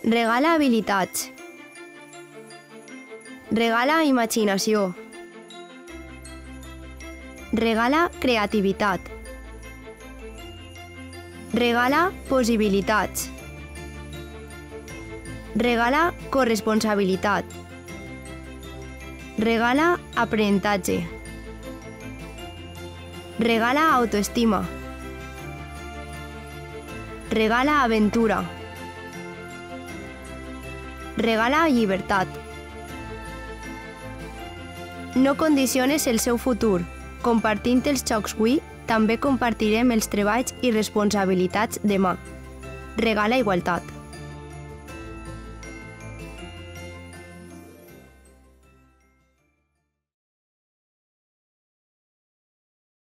Regala habilitats. Regala imaginació. Regala creativitat. Regala possibilitats. Regala corresponsabilitat. Regala aprenentatge. Regala autoestima. Regala aventura. Regala llibertat. No condiciones el seu futur. Compartint els jocs avui, també compartirem els treballs i responsabilitats demà. Regala igualtat.